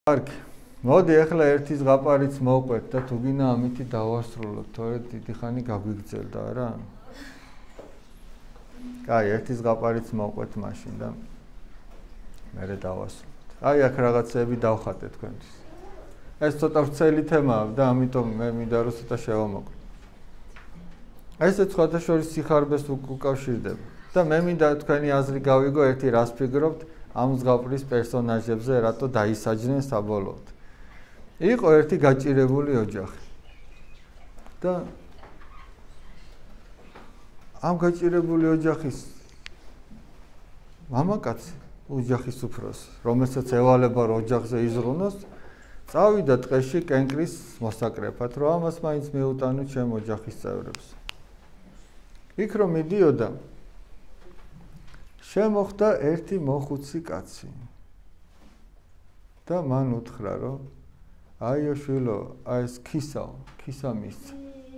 კარგი. მოდი ახლა ერთი ზღაპარიც მოვყვეთ და თუ გინდა ამითი დავასრულოთ, თორე დიდი ხანი გაგვიგრძელდა რა. კაი, ერთი ზღაპარიც მოვყვეთ მაშინ და მერე დავასრულოთ. აი აქ რაღაცები დავხატე თქვენთვის. ეს ცოტა ვრცელი თემაა და ამიტომ მე მინდა რომ ცოტა შევამოკლე. ესეც სხვადასხვა სიხარბეს უკავშირდება და მე მინდა თქვენი აზრი გავიგო ერთი რას ფიქრობთ ამ ზღაპრის პერსონაჟებზე რატო დაისაჯნენ საბოლოოდ. იყო ერთი გაჭირებული ოჯახი. და ამ გაჭირებული ოჯახის მამაკაცი, ოჯახის უფროსი, რომელსაც ევალება რომ ოჯახზე იზრუნოს, წავიდა ტყეში კენკრის მოსაკრეფად, რომ ამას მაინც მიუტანო ჩემ ოჯახის წევრებს. იქ რომ მიდიოდა შემოხდა ერთი მოხუცი კაცი და მან უთხრა რომ აიო შვილო, აი ეს ქისა მისცა.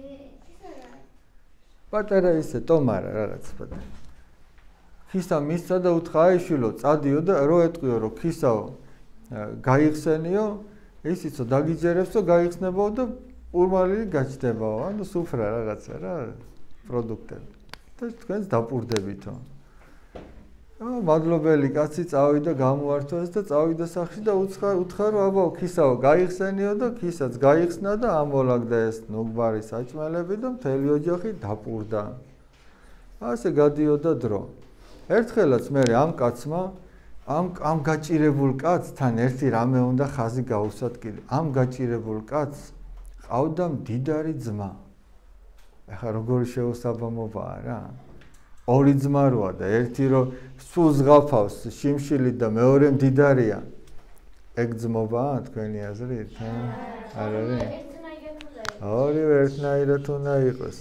პატარა ისე ტომარა რაღაც პატარა. ქისა მისცა და უთხრა აი შვილო, წადიო და რო ეტყვიო რომ ქისაო გაიხსენიო, ისიცო დაგიჯერებსო, გაიხსნებაო და ურმალილი გაჩნდებაო, ანუ სუფრა რაღაცა რა, პროდუქტები. და თქვენს დაპურდებითო. მადლობელი კაცი წავიდა გამოართვეს და წავიდა სახლში და უთხრა რომ აბაო ქისაო გაიხსენიო და ქისაც გაიხსნა და ამოლაგდა ეს ნუგბარი საჭმელები და მთელი ოჯახი დაპურდა. ასე გადიოდა დრო. ერთხელაც მე ამ კაცმა ამ გაჭირებულ კაცთან ერთი რამე უნდა ხაზი გაუსადგილე. ამ გაჭირებულ კაცს ყავდა მდიდარი ძმა. ეხლა როგორი შეუსაბამობაა რა. ორი ძმა როა და ერთი რომ სულ ზღაფავს შიმშილი და მეორე მდიდარია. ეგ ძმობაა თქვენი აზრით? არ არის? ორივე ერთნაირად უნდა იყოს.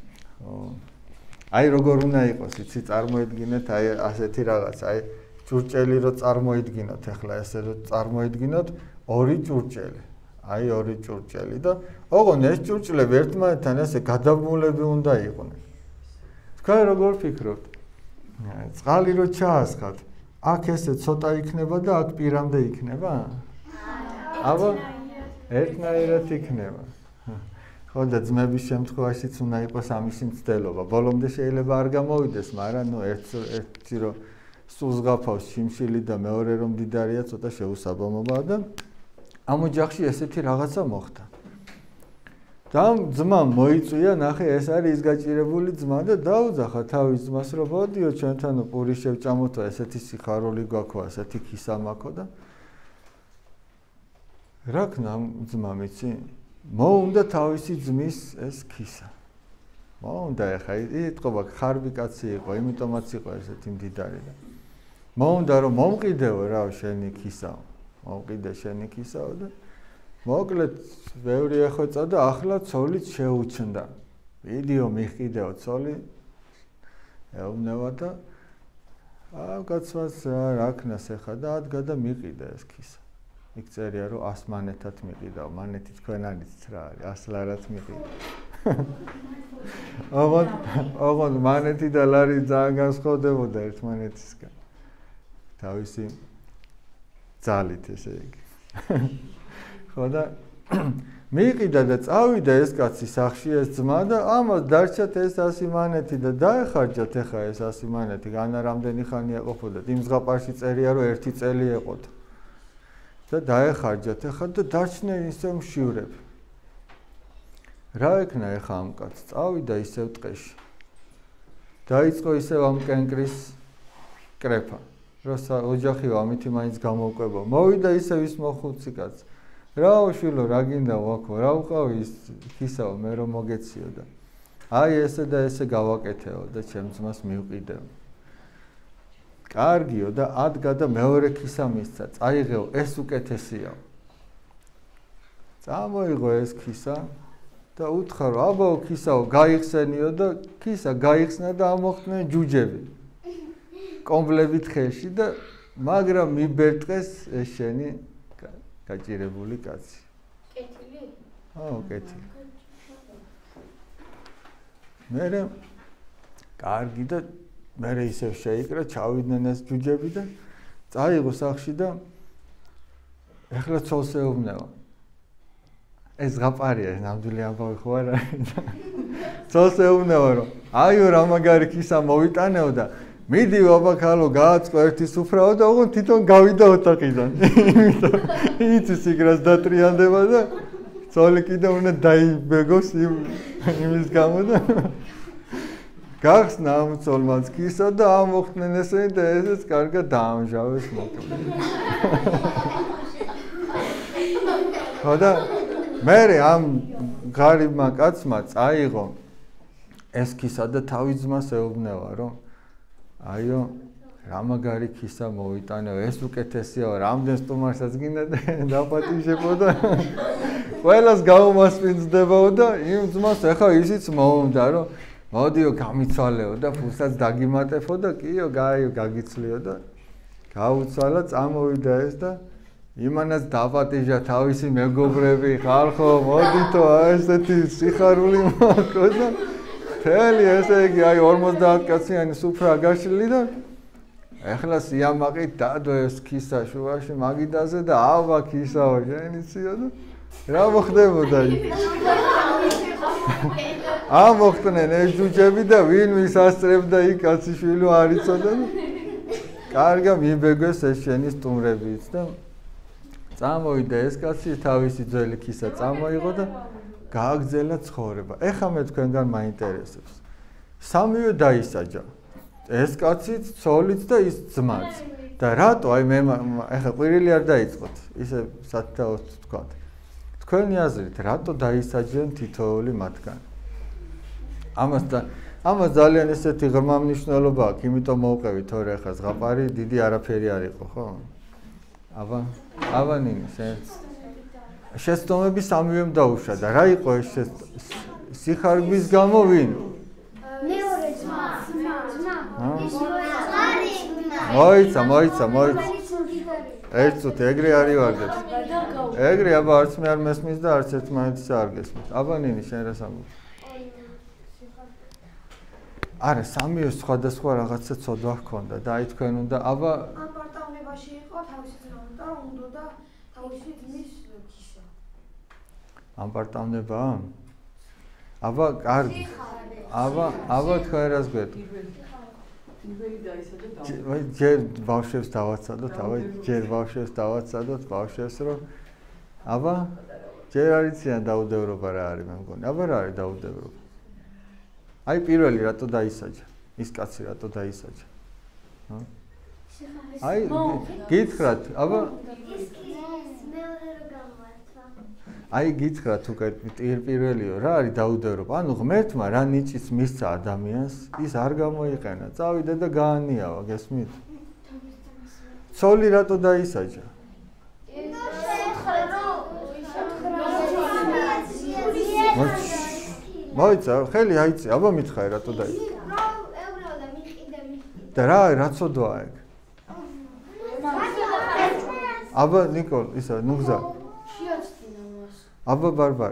აი როგორ უნდა იყოს, იცი წარმოედგინეთ აი ასეთი რაღაც, აი ჭურჭელი რო წარმოედგინოთ, ახლა ესე რო წარმოედგინოთ ორი ჭურჭელი. აი ორი ჭურჭელი და ოღონდ ეს ჭურჭლები ერთმანეთთან ესე გადაბმულები უნდა იყვნენ. თქვენ როგორ ფიქრობთ? წყალი რო ჩაასხათ, აქ ესე ცოტა იქნება და აქ პირამდე იქნება? აბა ერთნაირად იქნება. ხო და ძმების შემთხვევაშიც უნდა იყოს ამისი მცდელობა. ბოლომდე შეიძლება არ გამოვიდეს, მაგრამ ნუ ერთი რო სულ ზღაფავს შიმშილი და მეორე რომ მდიდარია, ცოტა შეუსაბამობაა და ამ ოჯახში ესეთი რაღაცა მოხდა. და ამ ძმამ მოიწვია, ნახე, ეს არის ის გაჭირებული ძმა და დაუძახა თავის ძმას, რომ მოდიო ჩვენთან პური შევჭამოთო, ესეთი სიხარული გვაქვს, ესეთი ქისა მაქვს და რა ქნა ამ ძმამ იცი? მოუნდა თავისი ძმის ეს ქისა. მოუნდა ეხა იტყობა ხარბი კაცი იყო, იმიტომაც იყო ესეთი მდიდარი და მოუნდა რომ მომყიდეო რა შენი ქისაო. მომყიდე შენი ქისაო და მოკლედ ბევრი ეხვეწა და ახლა ცოლით შეუჩნდა. ვიდეო მიყიდეო ცოლი. ეუბნება და ამ კაცმაც რა ქნას ეხა და ადგა და მიყიდა ეს ქისა. იქ წერია რომ 100 მანეთად მიყიდაო. მანეთი თქვენ არიცით რა არის? 100 ლარად მიყიდა. ოღონდ მანეთი და ლარი ძალიან განსხვავდებოდა ერთმანეთისგან. თავისი ძალით ესე იგი. ხო და მიყიდა და წავიდა ეს კაცი სახლში ეს ძმა და ამას დარჩათ ეს 100 მანეთი და დაეხარჯათ ეხა ეს 100 მანეთი. განა რამდენი ხანი ეყოფოდა. იმ ზღაპარში წერია რომ 1 წელი ეყოთ. და დაეხარჯათ ეხა და დარჩნენ ისევ მშივრები. რა ეკნა ეხა ამ კაცს? წავიდა ისევ ტყეში. დაიწყო ისევ ამ კენკრის კრეფა. როცა ოჯახი ამითი მაინც გამოვკვება. მოვიდა ისევ ის მოხუცი კაცი. რაო შვილო, რა გინდა ვაქო, რა უყავი ის ქისაო, მე რომ მოგეციო და აი ესე და ესე გავაკეთეო და ჩემ ძმას მივყიდეო. კარგიო და ადგა და მეორე ქისა მისცა, წაიღეო, ეს უკეთესია. წამოიღო ეს ქისა და უთხრა რომ აბაო ქისაო, გაიხსენიო და ქისა გაიხსნა და ამოხდნენ ჯუჯები. კომბლებით ხელში და მაგრამ მიბერტყეს ეს შენი გაჭირებული კაცი. კეთილი? ო, კეთილი. მერე კარგი და მერე ისევ შეიკრა, ჩავიდნენ ეს ჯუჯები და წაიღო სახლში და ეხლა ცოლს ეუბნება. ეს ზღაპარია, ნამდვილი ამბავი ხო არ არის. ცოლს ეუბნება, რომ აიო რა მაგარი ქისა მოვიტანეო და მიდი ვაბაქალო გააწყო ერთი სუფრაო და ოღონდ თვითონ გავიდა ოთახიდან. იმიტომ იცის იქ დატრიანდება და ცოლი კიდე უნდა დაიბეგოს იმის გამო და გახსნა ამ ცოლმაც ქისა და ამოხდნენ ესენი და ესეც კარგად დაამჟავეს მოკლედ. ხოდა მე ამ ღარიბმა კაცმა წაიღო ეს ქისა და თავის ძმას ეუბნება, რომ აიო რა მაგარი ქისა მოვიტანეო, ეს უკეთესია, რამდენ სტუმარსაც გინდა დაპატიჟებოდა. ყველას გაუმასპინძდებაო და იმ ძმას ახლა ისიც მოუნდა, რომ მოდიო გამიცვალეო და ფულსაც დაგიმატებო და კიო გაგიცლიო და გაუცვალა, წამოვიდა ეს და იმანაც დაპატიჟა თავისი მეგობრები, ხალხო, მოდითო ესეთი სიხარული მაქვს და მთელი ესე იგი 50 კაციანი სუფრა გაშლილი და ეხლა სიამაყით დადო ეს ქისა შუაში მაგიდაზე და აბა ქისაო შენიციო და რა მოხდებოდა იქ? ამოხდნენ ეს ჯუჯები და ვინ მისასწრებდა იქ კაციშვილი არ იცოდა და კარგა მიბეგვეს ეს შენი სტუმრებიც და წამოვიდა ეს კაცი თავისი ძველი ქისა წამოიღო და გააგზელა ცხოვრება. ეხლა მე თქვენგან მაინტერესებს. სამივე დაისაჯა. ეს კაციც, ცოლიც და ის ძმაც. და რატო აი მე ეხლა ყვირილი არ დაიწყოთ. ისე სათაოდ თქვათ. თქვენი აზრით რატო დაისაჯენ თითოეული მათგანი? ამას ძალიან ესეთი ღრმა მნიშვნელობა აქვს, იმიტომ მოვყევი თორე ეხლა ზღაპარი დიდი არაფერი არ იყო, ხო? აბა ნინი, შეცდომები სამივემ დაუშვა და რა იყო ეს სიხარბის გამო ვინ? მეორე ძმა. მოიცა. ერთ წუთი ეგრე არ ივარდეს. ეგრე აბა არც მე არ მესმის და არც ერთმანეთის არ გესმის. აბა ნინი შენ რას ამბობ? არა, სამივე სხვადასხვა რაღაცა ცოდვა ჰქონდა და აი თქვენ უნდა აბა აპარტამენტში იყო თავისი ძმა და უნდა თავისი ძმის ქისა. აპარტამენტა? აბა კარგი. აბა თქვენ რას გვეტყვი? პირველი დაისაჯა და ვაი ჯერ ბავშვებს დავაცადოთ, ჯერ ბავშვებს დავაცადოთ, ბავშვებს რომ აბა ჯერ არიციან დაუდევრობა რა არის მე მგონი. აბა რა არის დაუდევრობა? აი პირველი რატო დაისაჯა? ის კაცი რატო დაისაჯა? აი გითხრათ, აბა აი გითხრათ უკვე პირველიო რა არის დაუდევრობა? ანუ ღმერთმა რა ნიჭიც მისცა ადამიანს, ის არ გამოიყენა. წავიდა და გაანიავა, გესმით? ცოლი რატო დაისაჯა? მოიცა, ხელი აიწი, აბა მითხარი რატო დაისაჯა? და რა ცოდვაა ეგ? აბა ნიკოლ, ისა, ნუგზა. აბა ბარბარ.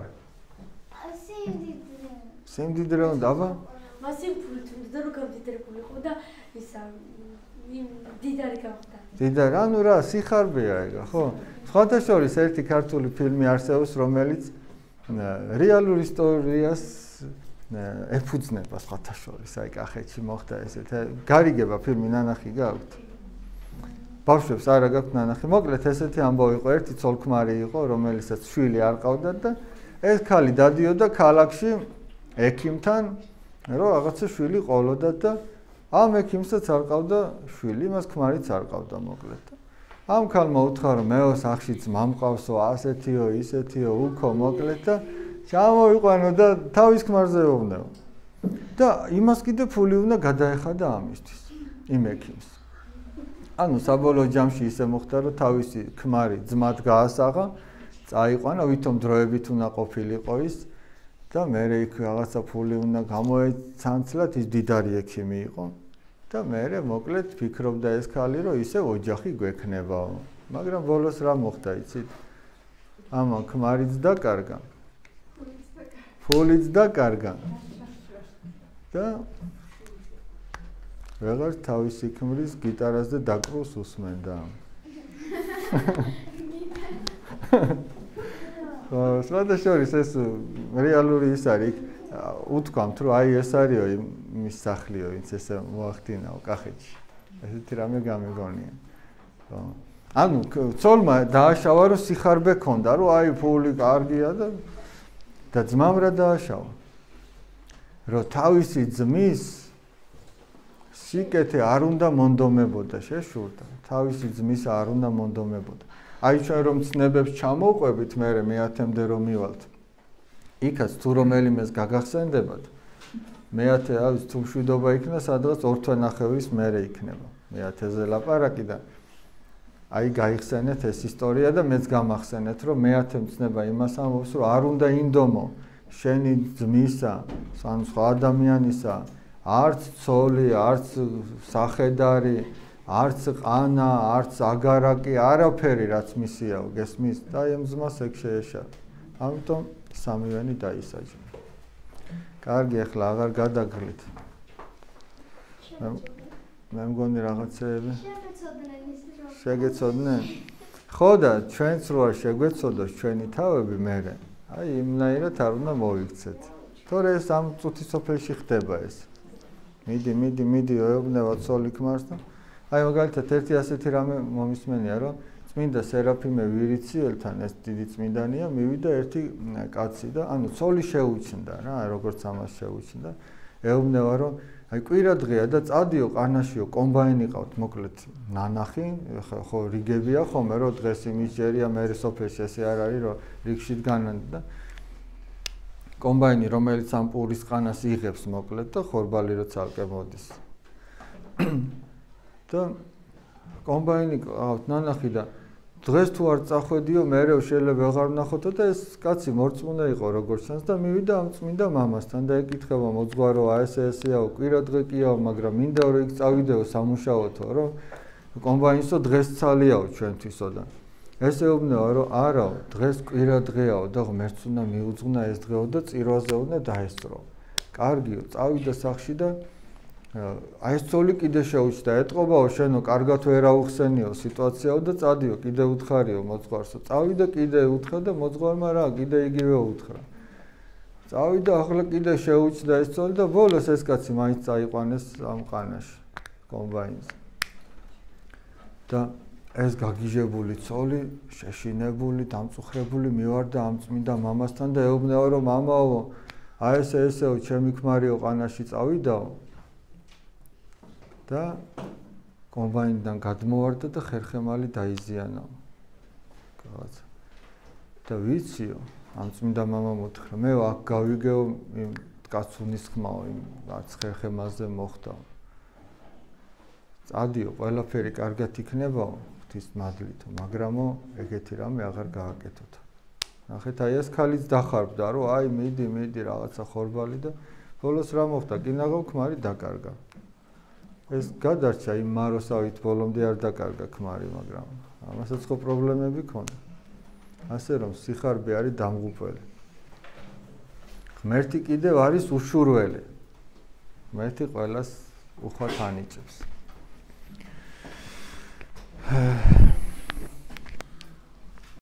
სიმდიდრე უნდა, აბა? მასიმ ფული თუნდა რომ გამდიდრებული იყო და ისა დიდარი გავხდა. დიდარი, ანუ რა, სიხარბეა ეგა, ხო? სხვათა შორის ერთი ქართული ფილმი არსებობს, რომელიც რეალურ ისტორიას ეფუძნება სხვათა შორის, აი კახეთში მოხდა ესეთ. გარიგება ფილმი ნანახი გაქვთ? ბავშვებს არა გაქვთ ნანახი. მოკლედ ესეთი ამბავი იყო, ერთი ცოლ-ქმარი იყო, რომელსაც შვილი არ ყავდათ და ეს ქალი დადიოდა ქალაქში ექიმთან, რომ რაღაცა შვილი ყოლოდათ და ამ ექიმსაც არ ყავდა შვილი, მას ქმარიც არ ყავდა მოკლედ. ამ ქალმა უთხრა, რომ მეო სახში ძმა მყავსო, ასეთიო, ისეთიო, უკო მოკლედ და ჩამოიყვანო და თავის ქმარზე ეუბნება. და იმას კიდე ფული უნდა გადაეხადა ამისთვის, იმ ექიმს. ანუ საბოლოო ჯამში ისე მოხდა, რომ თავისი ქმარი ძმად გაასაღა, წაიყვანა, ვითომ დროებით უნდა ყოფილიყო ის და მერე იქ რაღაცა ფული უნდა გამოეცანცლათ, ის დიდარი ექიმი იყო და მერე მოკლედ ფიქრობდა ეს ქალი, რომ ისე ოჯახი გვექნებაო. მაგრამ ბოლოს რა მოხდა, იცით? ამან ქმარიც დაკარგა. ფულიც დაკარგა. და ვეღარ თავისი ქმრის გიტარაზე დაკრუს უსმენდა. სხვადასხვა ეს რეალური ის არის უთქვამთ რომ აი ეს არისო იმის სახლიო ვინც ესე მოახდინაო კახეთში ესეთი რამე გამიგონია ანუ ცოლმა დააშავა რომ სიხარბე ქონდა რომ აი ფული კარგია და ძმამ რა დააშავა რომ თავისი ძმის სიკეთე არ უნდა მონდომებოდა შეშურდა თავისი ძმის არ უნდა მონდომებოდა აი ჩვენ რომ ცნებებს ჩამოვყვებით მე-10-მდე რომ მივალთ იქაც თუ რომელიმეს გაგახსენდებათ მე-10 ავის თუ მშვიდობა იქნება სადღაც 2 თვე-ნახევრის მერე იქნება მე-10-ზე ლაპარაკი და აი გაიხსენეთ ეს ისტორია და მეც გამახსენეთ რომ მე-10 მცნება იმას ამბობს რომ არ უნდა ინდომო შენი ძმისა ან სხვა ადამიანისა არც ცოლი არც სახედარი არც ყანა არც აგარაკი არაფერი რაც მისიაო გესმის და ამ ძმას ეგ შეეშალა ამიტომ სამივენი დაისაჯა კარგი ახლა აღარ გადაგრლით მე მგონი რაღაცეები შეგეცოდნენ ხო და ჩვენც რო არ შეგვეცოდოს ჩვენი თავები მერე აი იმნაირად არ უნდა მოიქცეთ თორე ეს ამ წუთის სოფელში ხდება ეს მიდი ეუბნება ცოლი ქმარს და აი მაგალითად ერთი ასეთი რამე მომისმენია რომ წმინდა სერაფიმე ვირიციელთან ეს დიდი წმინდანია მივიდა ერთი კაცი და ანუ ცოლი შეუჩნდა რა როგორც ამას შეუჩნდა ეუბნება რომ აი კვირა დღეა და წადიო ყანაშიო კომბაინი ყავთ მოკლედ ნანახი ხო რიგებია ხოლმე რომ დღეს იმის ჯერია მე სოფელში ესე არ არის რომ რიგში დგანან და კომბაინი რომელიც ამ პურის ყანას იღებს მოკლედ და ხორბალი რო ცალკე მოდის და კომბაინი ყავთ ნანახი და დღეს თუ არ წახვედიო მერე შეიძლება ვეღარ ვნახოთო და ეს კაცი მორწმუნე იყო როგორც ჩანს და მივიდა ამ წმინდა მამასთან და ეკითხება მოძღვარო ესეაო კვირა დღე კიაო მაგრამ მინდა რომ იქ წავიდეო სამუშაოთო რომ კომბაინსო დღეს ცალიაო ჩვენთვისო და ეს ეუბნება რომ არაო დღეს კვირა დღეაო და ღმერთს უნდა მიუძღვნა ეს დღეო და წირვაზე უნდა დაესწრო კარგიო წავიდა სახში და აი ეს ცოლი კიდე შეუჩნდა ეტყობაო შენო კარგად ვერ აუხსენიო სიტუაციაო და წადიო კიდე უთხარიო მოძღვარსო წავიდა კიდე უთხრა და მოძღვარმა რა კიდე იგივე უთხრა წავიდა ახლა კიდე შეუჩნდა ეს ცოლი და ბოლოს ეს კაცი მაინც წაიყვანეს ამ ყანაში კომბაინს და ეს გაგიჟებული ცოლი შეშინებული დამწუხრებული მივარდა ამ წმინდა მამასთან და ეუბნება რომ მამაო აი ესეო ჩემი ქმარიო ყანაში წავიდაო და კომბაინიდან გადმოვარდა და ხერხემალი დაიზიანა. რაღაცა. და ვიციო, ამ წმინდა მამამ უთხრა, მე აქ გავიგეო იმ კაცუნის ხმაო, იმ რაც ხერხემალზე მოხდა. წადიო, ყველაფერი კარგად იქნებაო, ღვთის მადლითო, მაგრამო ეგეთი რამე აღარ გააკეთოთ. ნახეთ, აი ეს ქალიც დახარბდა, რომ აი მიდი რაღაცა ხორბალი და ბოლოს რა მოხდა? კინაღო ქმარი დაკარგა. ეს გადარჩა იმ მაროსავით ბოლომდე არ დაკარგა ქმარი, მაგრამ ამასაც ხო პრობლემები ქონდა. ასე რომ სიხარბე არის დამღუპველი. ღმერთი კიდევ არის უშურველი. ღმერთი ყველას უხვად ანიჭებს.